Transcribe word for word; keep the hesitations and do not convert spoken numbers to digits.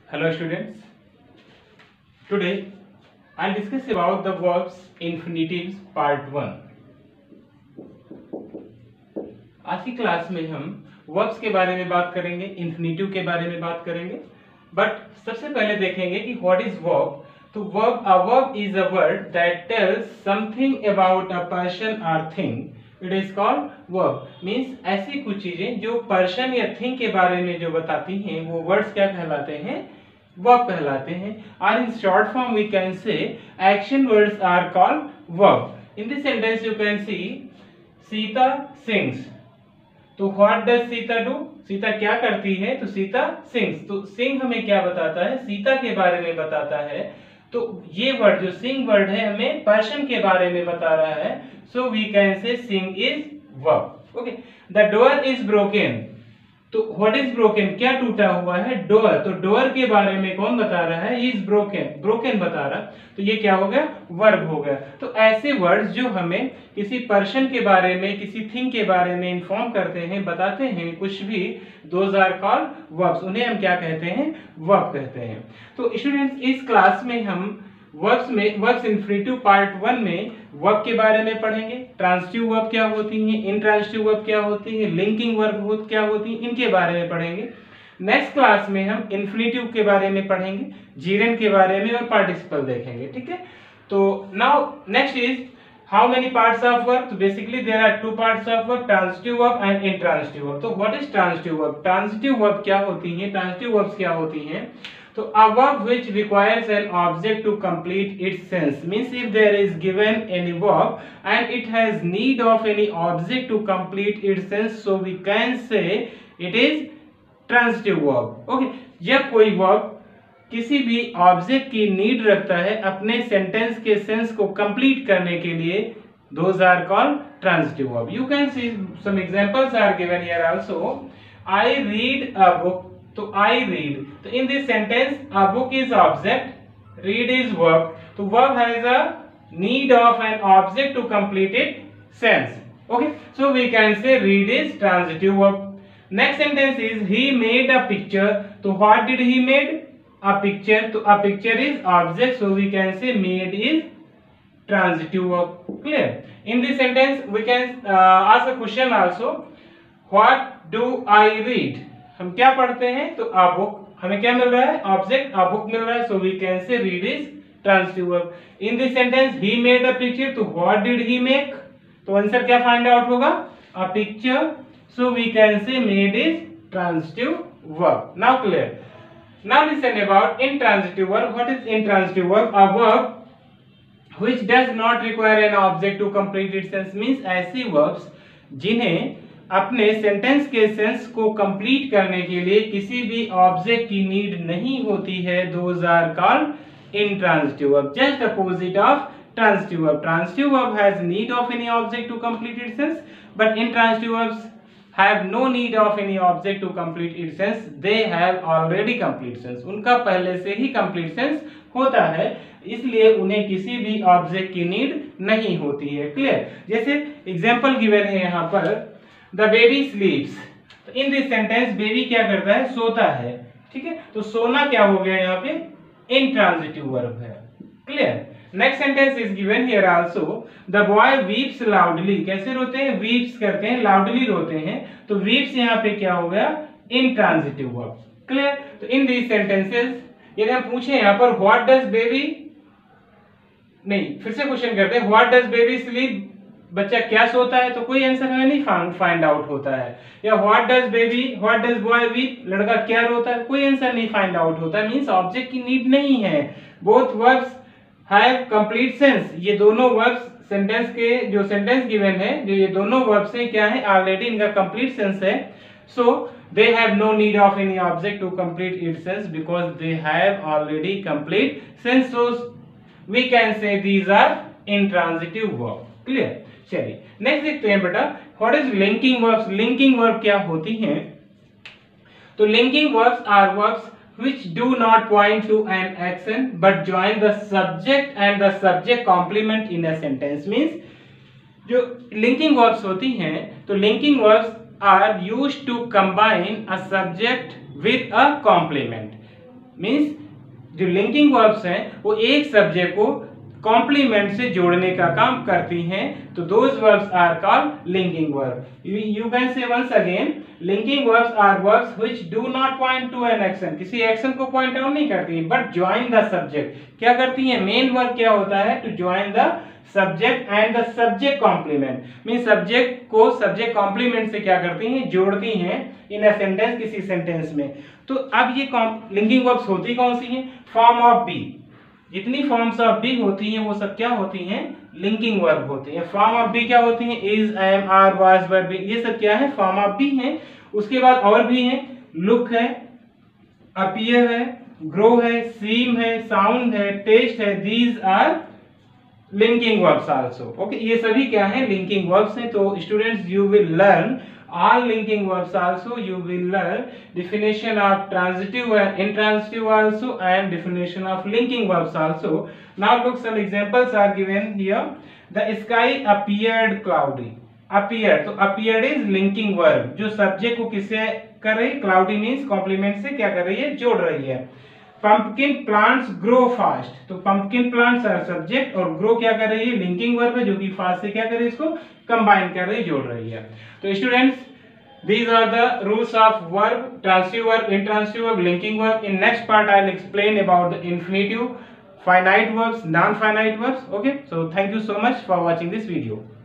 Hello students. Today I'll discuss about the verbs infinitives part one. आज की class में हम verbs के बारे में बात करेंगे, infinitive के बारे में बात करेंगे. बट सबसे पहले देखेंगे कि what is verb. तो verb, a verb is a word that tells something about a person or thing. It is called verb. Means ऐसी कुछ चीजें जो पर्सन या थिंग के बारे में जो बताती हैं वो वर्ड्स क्या कहलाते हैं? वर्ब कहलाते हैं. और in short form we can say action words are called verb. In this sentence you can see Sita sings. तो what does Sita do? Sita क्या करती है? तो सीता सिंग्स. तो सिंग हमें क्या बताता है? सीता के बारे में बताता है. तो ये वर्ड जो सिंग वर्ड है हमें पर्सन के बारे में बता रहा है. So we can say sing is verb. Okay. The door is broken. तो व्हाट इज ब्रोकन? क्या टूटा हुआ है? डोर. तो डोर के बारे में कौन बता रहा है? Is broken. ब्रोकन बता रहा. तो ये क्या हो गया? वर्ब हो गया. तो ऐसे वर्ड्स जो हमें किसी पर्सन के बारे में, किसी थिंग के बारे में इंफॉर्म करते हैं, बताते हैं कुछ भी, दोज आर कॉल्ड वर्ब्स. उन्हें हम क्या कहते हैं? वर्ब कहते हैं. तो स्टूडेंट्स इस क्लास में हम वर्ब्स में वर्ब्स इन्फिनिटिव पार्ट वन में वर्ब के बारे में पढ़ेंगे. ट्रांजिटिव वर्ब क्या होती हैं, इंट्रांजिटिव वर्ब क्या होती है, लिंकिंग वर्ब क्या होती है, इनके बारे में पढ़ेंगे. नेक्स्ट क्लास में हम इन्फिनिटिव के बारे में पढ़ेंगे, जीरेंड के बारे में और पार्टिसिपल देखेंगे. ठीक है. तो now next is how many parts of verb. तो basically there are two parts of verb, transitive verb and intransitive verb. तो what is transitive verb? Transitive verb क्या होती है? ट्रांजिटिव वर्ब्स क्या होती हैं? So a verb which requires an object to complete its sense means if there is given any verb and it has need of any object to complete its sense, so we can say it is transitive verb. Okay. जब कोई verb किसी भी object की need रखता है अपने sentence के sense को कंप्लीट करने के लिए, those are called transitive verb. You can see some examples are given here also. I read a book. तो I read. तो in this sentence a book is object, read is verb. तो verb has a need of an object to complete its sense. Okay. So we can say read is transitive verb. Next sentence is he made a picture. तो what did he made? A picture. तो a picture is object. So we can say made is transitive verb. Clear? In this sentence we can uh, ask a question also. What do I read? हम क्या पढ़ते हैं? तो a book. हमें क्या मिल रहा है? ऑब्जेक्ट a book मिल रहा है. So we can say read is transitive verb. In this sentence he made a picture. तो what did he make? तो आंसर क्या फाइंड आउट होगा? a picture. So we can say made is transitive verb. Now clear. Now listen about intransitive verb. What is intransitive verb? A verb which does not require an object to complete its sense means ऐसी verbs जिन्हें अपने sentence के sense को complete करने के लिए किसी भी ऑब्जेक्ट की नीड नहीं होती है, those are called intransitive verb. Just opposite of transitive verb. Transitive verb has need of any object to complete its sense, but intransitive verbs have no need of any object to complete its sense. They have already complete sense. उनका पहले से ही complete sense होता है, इसलिए उन्हें किसी भी object की नीड नहीं होती है. क्लियर? जैसे एग्जांपल गिवन है यहाँ पर, The baby sleeps. तो in this sentence baby क्या करता है? सोता है. ठीक है. तो सोना क्या हो गया यहाँ पे? Intransitive verb है. Clear? Next sentence is given here also. The boy weeps loudly. कैसे रोते हैं? Weeps करते हैं, loudly रोते हैं. तो weeps यहाँ पे क्या हो गया? Intransitive verb. Clear? तो in these sentences यदि हम पूछे यहाँ पर what does baby, नहीं फिर से क्वेश्चन करते हैं what does baby sleep, बच्चा क्या सोता है, तो कोई आंसर हमें नहीं फाइंड आउट होता है. या what does baby, what does boy weep, लड़का क्या रोता है, कोई आंसर नहीं फाइंड आउट होता है. मींस ऑब्जेक्ट की नीड नहीं है. Both verbs have complete sense. ये दोनों वर्ब्स सेंटेंस के जो सेंटेंस गिवन है, जो ये दोनों वर्ब्स हैं क्या है? ऑलरेडी इनका कंप्लीट सेंस है. So they have no need of any object to complete its sense because they have already complete sense. So we can say these are intransitive verb. Clear? चलिए next देखते हैं बेटा, what is linking verbs. Linking verb क्या होती हैं? तो linking verbs are verbs which do not point to an action but join the subject and the subject complement in a sentence. means जो linking verbs होती हैं, तो linking verbs are used to combine a subject with a complement. Means जो linking verbs हैं वो एक subject को complement से जोड़ने का काम करती हैं, तो those verbs are called linking verb. You can say once again, linking verbs are verbs which do not point to an action, किसी एक्शन को पॉइंट आउट नहीं करती बट ज्वाइन द सब्जेक्ट। क्या करती हैं? मेन वर्ब क्या होता है? To join the subject and the subject complement, mean subject को सब्जेक्ट कॉम्प्लीमेंट से क्या करती हैं? जोड़ती हैं इन अ सेंटेंस, किसी सेंटेंस में। तो अब ये लिंकिंग वर्ब्स होती कौन सी हैं? फॉर्म ऑफ बी, जितनी फॉर्म्स ऑफ बी होती हैं वो सब क्या होती हैं? लिंकिंग वर्ब होती हैं। फॉर्म ऑफ बी क्या होती हैं? Is, am, are, was, were, be, ये सब क्या है? फॉर्म ऑफ बी हैं। उसके बाद और भी हैं, लुक है, अपीयर है, ग्रो है, सीम है, साउंड है, टेस्ट है, these are linking verbs also. Okay, ये सभी क्या है? लिंकिंग वर्ब्स हैं। तो students, you will learn all linking verbs also, you will learn definition of transitive and intransitive also, and definition of linking verbs also. Now look, some examples are given here. The sky appeared cloudy. Appeared, तो appeared is linking verb, जो subject को किससे कर रही? cloudy means complement से क्या कर रही है? जोड़ रही है। Pumpkin plants grow fast, तो pumpkin plants are subject और grow क्या कर रही है? linking verb है, जो कि fast से क्या कर रही है? इसको combine कर रही है, जोड़ रही है। तो students, these are the rules of verb, transitive verb, intransitive verb, linking verb. In next part I'll explain about the infinitive, finite verbs, non-finite verbs. Okay, so thank you so much for watching this video.